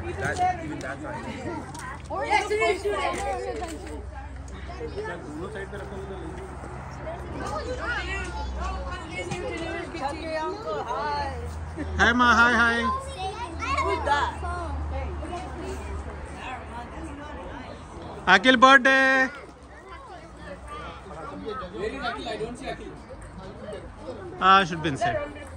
That even that side. Yes, it is. Hi Ma, hi. Who's that? Akhil birthday. Where is Akhil? I don't see Akhil. Should be inside.